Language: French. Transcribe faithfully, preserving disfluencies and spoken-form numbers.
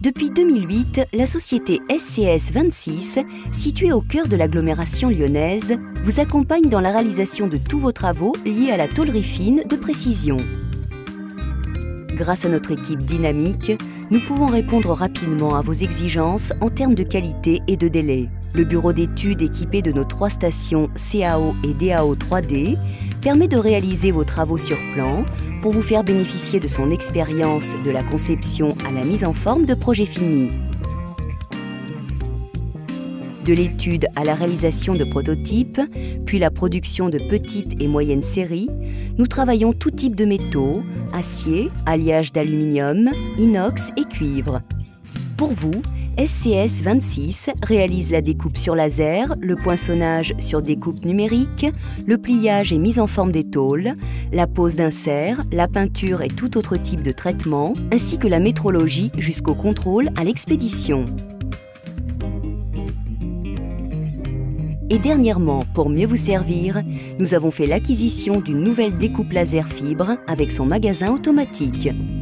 Depuis deux mille huit, la société S C S vingt-six, située au cœur de l'agglomération lyonnaise, vous accompagne dans la réalisation de tous vos travaux liés à la tôlerie fine de précision. Grâce à notre équipe dynamique, nous pouvons répondre rapidement à vos exigences en termes de qualité et de délai. Le bureau d'études équipé de nos trois stations C A O et D A O trois D permet de réaliser vos travaux sur plan pour vous faire bénéficier de son expérience de la conception à la mise en forme de projets finis. De l'étude à la réalisation de prototypes, puis la production de petites et moyennes séries, nous travaillons tout type de métaux, acier, alliage d'aluminium, inox et cuivre. Pour vous, S C S vingt-six réalise la découpe sur laser, le poinçonnage sur découpe numérique, le pliage et mise en forme des tôles, la pose d'inserts, la peinture et tout autre type de traitement, ainsi que la métrologie jusqu'au contrôle à l'expédition. Et dernièrement, pour mieux vous servir, nous avons fait l'acquisition d'une nouvelle découpe laser fibre avec son magasin automatique.